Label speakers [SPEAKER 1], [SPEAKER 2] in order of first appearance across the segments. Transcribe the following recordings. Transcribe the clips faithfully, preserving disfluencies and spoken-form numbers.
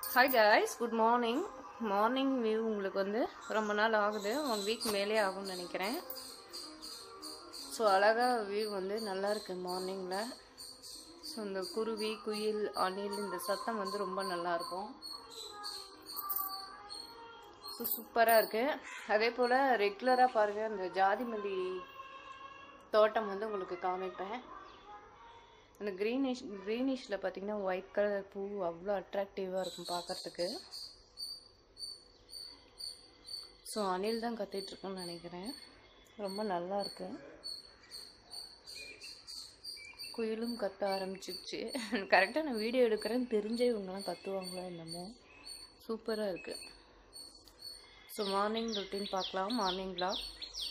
[SPEAKER 1] Hi guys, good morning. Morning view உங்களுக்கு வந்து ரொம்ப நாள் ஆகுது, ஒன் வீக் மேலே ஆகும்னு நினைக்கிறேன். ஸோ அழகாக வியூ வந்து நல்லா இருக்கு மார்னிங்கில். ஸோ இந்த குருவி, குயில், அணில் இந்த சத்தம் வந்து ரொம்ப நல்லாயிருக்கும். ஸோ சூப்பராக இருக்குது. அதே போல் ரெகுலராக பாருங்கள், அந்த ஜாதி மல்லி தோட்டம் வந்து உங்களுக்கு காமிப்பேன். அந்த க்ரீனிஷ் க்ரீனிஷில் பார்த்தீங்கன்னா ஒயிட் கலர் பூ அவ்வளோ அட்ராக்டிவாக இருக்கும் பார்க்குறதுக்கு. ஸோ அணில் தான் கத்திகிட்ருக்குன்னு நினைக்கிறேன். ரொம்ப நல்லா இருக்கு. குயிலும் கத்த ஆரம்பிச்சிருச்சு. கரெக்டாக நான் வீடியோ எடுக்கிறேன்னு தெரிஞ்சே இவங்கெல்லாம் கத்துவாங்களோ என்னமோ. சூப்பராக இருக்குது. ஸோ மார்னிங் ரொட்டீன் பார்க்கலாம். Morning vlog.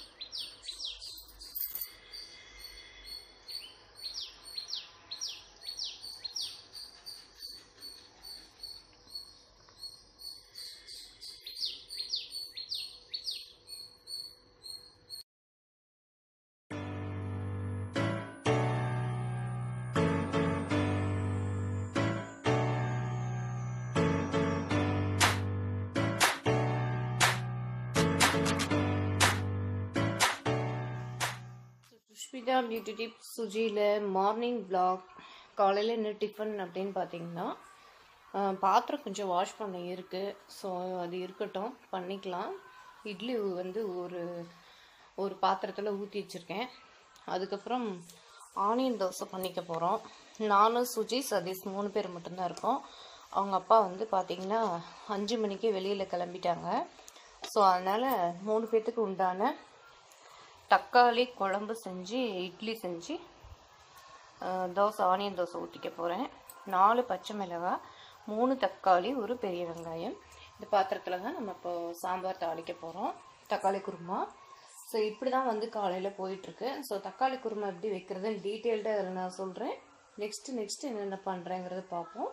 [SPEAKER 1] Sushmita beauty tips சுஜியில் மார்னிங் vlog. காலையில் என்ன டிஃபன் அப்படின்னு பார்த்தீங்கன்னா, பாத்திரம் கொஞ்சம் வாஷ் பண்ண இருக்குது. ஸோ அது இருக்கட்டும், பண்ணிக்கலாம். இட்லி வந்து ஒரு ஒரு பாத்திரத்தில் ஊற்றி வச்சுருக்கேன். அதுக்கப்புறம் ஆனியன் தோசை பண்ணிக்க போகிறோம். நானும் சுஜி, சதீஷ் மூணு பேர் மட்டும்தான் இருக்கோம். அவங்க அப்பா வந்து பார்த்திங்கன்னா அஞ்சு மணிக்கே வெளியில் கிளம்பிட்டாங்க. ஸோ அதனால் மூணு பேர்த்துக்கு உண்டான தக்காளி குழம்பு செஞ்சு இட்லி செஞ்சு தோசை, ஆனியன் தோசை ஊற்றிக்க போகிறேன். நாலு பச்சை மிளகாய், மூணு தக்காளி, ஒரு பெரிய வெங்காயம். இந்த பாத்திரத்தில் தான் நம்ம இப்போ சாம்பார் தாளிக்க போகிறோம். தக்காளி குருமா. ஸோ இப்படி தான் வந்து காலையில் போயிட்டுருக்கு. ஸோ தக்காளி குருமா எப்படி வைக்கிறதுன்னு டீட்டெயில்டாக அதில் நான் சொல்கிறேன். நெக்ஸ்ட்டு நெக்ஸ்ட்டு என்னென்ன பண்ணுறேங்கிறத பார்ப்போம்.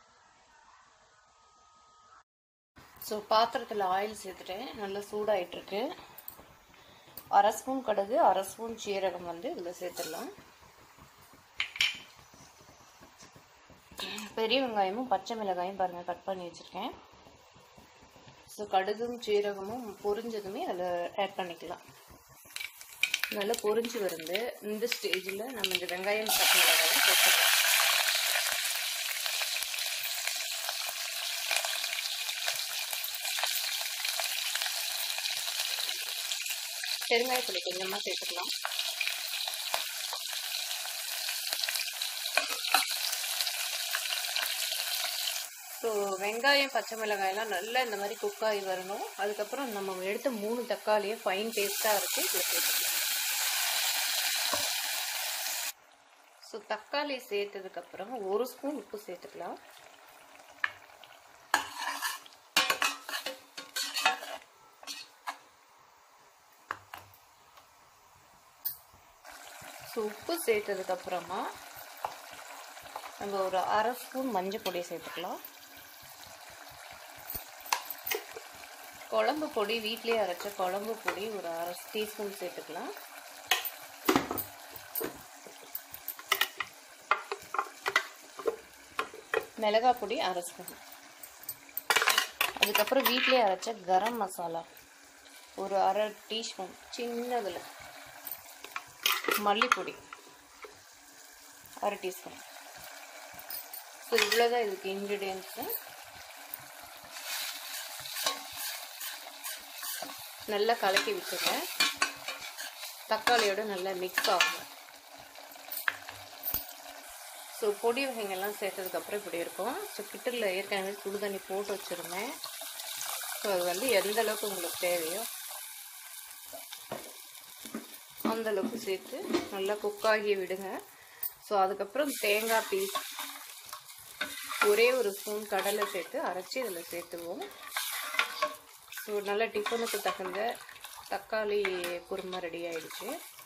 [SPEAKER 1] ஸோ பாத்திரத்தில் ஆயில் சேர்த்துட்டேன். நல்லா சூடாகிட்டுருக்கு. அரை ஸ்பூன் கடுகு, அரை ஸ்பூன் சீரகம் வந்து இதில் சேர்த்துடலாம். பெரிய வெங்காயமும் பச்சை மிளகாயும் பாருங்கள் கட் பண்ணி வச்சுருக்கேன். ஸோ கடுகும் சீரகமும் பொரிஞ்சதுமே அதில் ஆட் பண்ணிக்கலாம். நல்லா பொரிஞ்சு வருது. இந்த ஸ்டேஜில் நம்ம இந்த வெங்காயம் பச்சை மிளகாயும் சேர்த்துக்கலாம். பெருங்காயத்தூள் கொஞ்சமாக சேர்த்துக்கலாம். ஸோ வெங்காயம் பச்சை மிளகாயெல்லாம் நல்லா இந்த மாதிரி குக் ஆகி வரணும். அதுக்கப்புறம் நம்ம எடுத்த மூணு தக்காளியை ஃபைன் பேஸ்ட்டாக அரைச்சி இதில் சேர்த்துக்கலாம். ஸோ தக்காளி சேர்த்ததுக்கப்புறம் ஒரு ஸ்பூன் உப்பு சேர்த்துக்கலாம். ஸோ உப்பு சேர்த்ததுக்கப்புறமா நம்ம ஒரு அரை ஸ்பூன் மஞ்சள் பொடி சேர்த்துக்கலாம். குழம்பு பொடி வீட்டிலே அரைச்ச குழம்பு பொடி ஒரு அரை டீஸ்பூன் சேர்த்துக்கலாம். மிளகாய் பொடி அரை ஸ்பூன். அதுக்கப்புறம் வீட்டிலே அரைச்ச கரம் மசாலா ஒரு அரை டீஸ்பூன் சின்னதில். மல்லிப்பொடி அரை டீஸ்பூன். ஸோ இவ்வளோதான் இதுக்கு இன்க்ரீடியன்ட்ஸு. நல்லா கலக்கி விட்டுருக்கேன். தக்காளியோட நல்லா மிக்ஸ் ஆகும். ஸோ பொடி வகைங்கள்லாம் சேர்த்ததுக்கப்புறம் இப்படி இருக்கும். ஸோ கிட்டரில் ஏற்கனவே சுடு தண்ணி போட்டு வச்சுருந்தேன். ஸோ அது வந்து எந்த அளவுக்கு உங்களுக்கு தேவையோ அந்தளவுக்கு சேர்த்து நல்லா குக்காகி விடுங்க. ஸோ அதுக்கப்புறம் தேங்காய் பீஸ் ஒரே ஒரு ஸ்பூன் கடலை சேர்த்து அரைச்சி இதில் சேர்த்துவோம். ஸோ நல்லா டிஃபனுக்கு தகுந்த தக்காளி குருமா ரெடி ஆகிடுச்சு.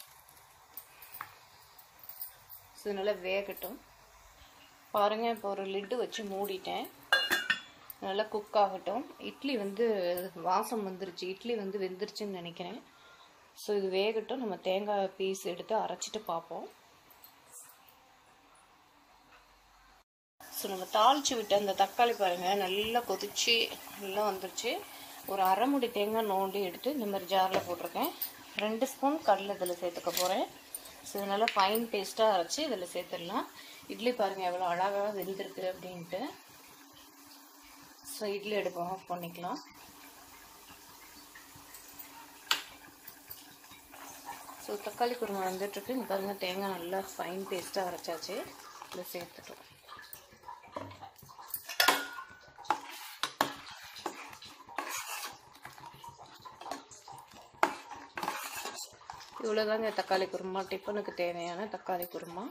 [SPEAKER 1] ஸோ நல்லா வேகட்டும். பாருங்கள், இப்போ ஒரு லிட்டு வச்சு மூடிட்டேன். நல்லா குக் ஆகட்டும். இட்லி வந்து வாசம் வந்துருச்சு. இட்லி வந்து வெந்துருச்சுன்னு நினைக்கிறேன். ஸோ இது வேகட்டும். நம்ம தேங்காய் பீஸ் எடுத்து அரைச்சிட்டு பார்ப்போம். ஸோ ஸோ நம்ம தாளித்து விட்டு அந்த தக்காளி பாருங்கள் நல்லா கொதிச்சு நல்லா வந்துருச்சு. ஒரு அரை முடி தேங்காய் நோண்டி எடுத்து இந்த மாதிரி ஜாரில் போட்டிருக்கேன். ரெண்டு ஸ்பூன் கடலை இதில் சேர்த்துக்க போகிறேன். ஸோ இது நல்லா ஃபைன் பேஸ்ட்டாக அரைச்சி இதில் சேர்த்துடலாம். இட்லி பாருங்கள் எவ்வளோ அழகாக வெந்திருக்கு அப்படின்ட்டு. ஸோ இட்லி அடுப்பை ஆஃப் பண்ணிக்கலாம். ஸோ தக்காளி குருமா வந்துட்டுருக்கு. இங்கே பாருங்கள் தேங்காய் நல்லா ஃபைன் பேஸ்ட்டாக அரைச்சாச்சு. இதில் சேர்த்துட்டோம். இவ்வளோதாங்க தக்காளி குருமா, டிஃபனுக்கு தேவையான தக்காளி குருமா.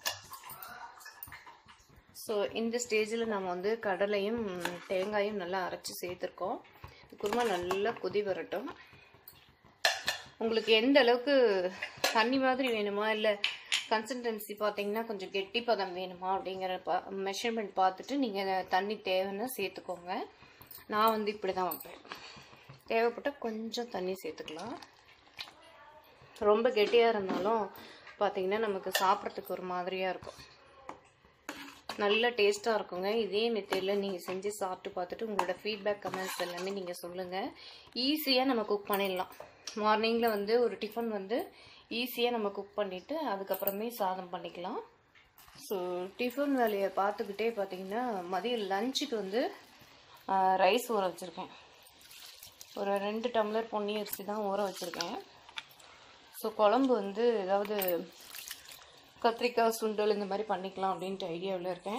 [SPEAKER 1] ஸோ இந்த ஸ்டேஜில் நம்ம வந்து கடலையும் தேங்காயும் நல்லா அரைச்சி சேர்த்துருக்கோம். குருமா நல்லா கொதி வரட்டும். உங்களுக்கு எந்த அளவுக்கு தண்ணி மாதிரி வேணுமா இல்லை கன்சிஸ்டன்சி பார்த்தீங்கன்னா கொஞ்சம் கெட்டி பதம் வேணுமா அப்படிங்கிற பா மெஷர்மெண்ட் பார்த்துட்டு நீங்கள் தண்ணி தேவைன்னா சேர்த்துக்கோங்க. நான் வந்து இப்படி தான் வைப்பேன். தேவைப்பட்டால் கொஞ்சம் தண்ணி சேர்த்துக்கலாம். ரொம்ப கெட்டியாக இருந்தாலும் பார்த்தீங்கன்னா நமக்கு சாப்பிட்றதுக்கு ஒரு மாதிரியாக இருக்கும். நல்ல டேஸ்ட்டாக இருக்குங்க. இதே மெத்தடில் நீங்கள் செஞ்சு சாப்பிட்டு பார்த்துட்டு உங்களோட ஃபீட்பேக் கமெண்ட்ஸ் எல்லாமே நீங்கள் சொல்லுங்கள். ஈஸியாக நம்ம குக் பண்ணிடலாம். மார்னிங்கில் வந்து ஒரு டிஃபன் வந்து ஈஸியாக நம்ம குக் பண்ணிவிட்டு அதுக்கப்புறமே சாதம் பண்ணிக்கலாம். ஸோ டிஃபன் வேலையை பார்த்துக்கிட்டே பார்த்தீங்கன்னா மதியம் லஞ்சுக்கு வந்து ரைஸ் ஊற வச்சுருக்கேன். ஒரு ரெண்டு டம்ளர் பொன்னி அரிசி தான் ஊற வச்சுருக்கேன். ஸோ குழம்பு வந்து ஏதாவது கத்திரிக்காய் சுண்டல் இந்த மாதிரி பண்ணிக்கலாம் அப்படின்ட்டு ஐடியாவில் இருக்கேன்.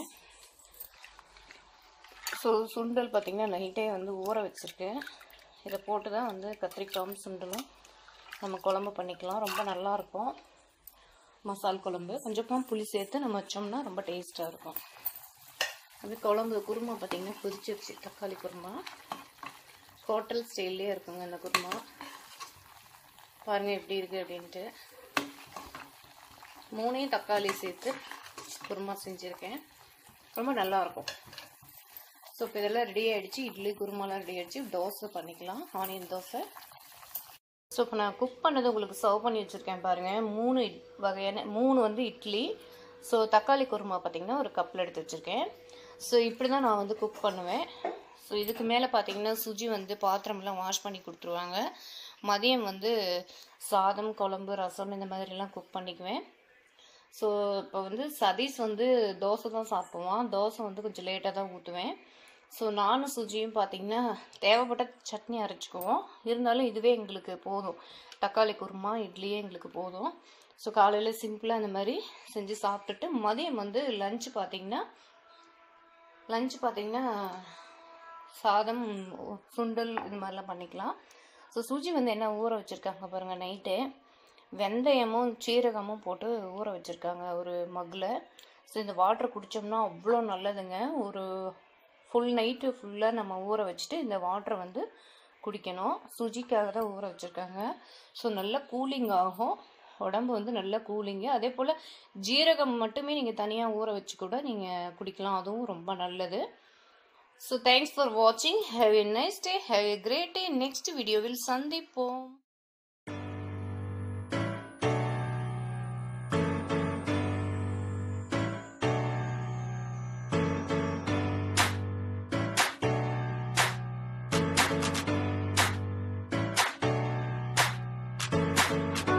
[SPEAKER 1] ஸோ சுண்டல் பார்த்திங்கன்னா நைட்டே வந்து ஊற வச்சுருக்கேன். இதை போட்டு தான் வந்து கத்திரிக்காயும் சுண்டலும் நம்ம குழம்பு பண்ணிக்கலாம். ரொம்ப நல்லாயிருக்கும் மசால் குழம்பு. கொஞ்சமாக புளி சேர்த்து நம்ம வச்சோம்னா ரொம்ப டேஸ்ட்டாக இருக்கும். அது குழம்பு குருமா பார்த்திங்கன்னா கொதிச்சிருச்சு. தக்காளி குருமா ஹோட்டல் ஸ்டைல்லே இருக்குங்க இந்த குருமா. பாருங்கள் எப்படி இருக்குது அப்படின்ட்டு. மூணையும் தக்காளி சேர்த்து குருமா செஞ்சுருக்கேன். ரொம்ப நல்லாயிருக்கும். ஸோ இப்போ இதெல்லாம் ரெடி ஆகிடுச்சு. இட்லி குருமாலாம் ரெடி ஆகிடுச்சு. தோசை பண்ணிக்கலாம், ஆனியன் தோசை. ஸோ இப்போ நான் குக் பண்ணது உங்களுக்கு சர்வ் பண்ணி வச்சுருக்கேன் பாருங்கள். மூணு வகையான மூணு வந்து இட்லி. ஸோ தக்காளி குருமா பார்த்திங்கன்னா ஒரு கப்பில் எடுத்து வச்சுருக்கேன். ஸோ இப்படி தான் நான் வந்து குக் பண்ணுவேன். ஸோ இதுக்கு மேலே பார்த்திங்கன்னா சுஜி வந்து பாத்திரமெல்லாம் வாஷ் பண்ணி கொடுத்துருவாங்க. மதியம் வந்து சாதம் குழம்பு ரசம் இந்த மாதிரிலாம் குக் பண்ணிக்குவேன். ஸோ இப்போ வந்து சதீஷ் வந்து தோசை தான் சாப்பிடுவான். தோசை வந்து கொஞ்சம் லேட்டாக தான் ஊற்றுவேன். ஸோ நானும் சுஜியும் பார்த்திங்கன்னா தேவைப்பட்ட சட்னி அரைச்சிக்குவோம். இருந்தாலும் இதுவே எங்களுக்கு போதும். தக்காளி குருமா இட்லியே எங்களுக்கு போதும். ஸோ காலையில் சிம்பிளாக இந்த மாதிரி செஞ்சு சாப்பிட்டுட்டு மதியம் வந்து லஞ்சு பார்த்திங்கன்னா லஞ்சு பார்த்திங்கன்னா சாதம் சுண்டல் இது மாதிரிலாம் பண்ணிக்கலாம். ஸோ சுஜி வந்து என்ன ஊற வச்சுருக்காங்க பாருங்கள். நைட்டு வெந்தயமும் சீரகமும் போட்டு ஊற வச்சுருக்காங்க ஒரு மக்கில். ஸோ இந்த வாட்டர் குடித்தோம்னா அவ்வளோ நல்லதுங்க. ஒரு ஃபுல் நைட்டு ஃபுல்லாக நம்ம ஊற வச்சுட்டு இந்த வாட்டரை வந்து குடிக்கணும். சுஜிக்காக தான் ஊற வச்சுருக்காங்க. ஸோ நல்லா கூலிங் ஆகும். உடம்பு வந்து நல்லா கூலிங்கு. அதே போல் ஜீரகம் மட்டுமே நீங்கள் தனியாக ஊற வச்சு கூட நீங்கள் குடிக்கலாம். அதுவும் ரொம்ப நல்லது. ஸோ தேங்க்ஸ் ஃபார் வாட்சிங். Have a nice day. Have a great day. Next வீடியோவில் சந்திப்போம். Thank you.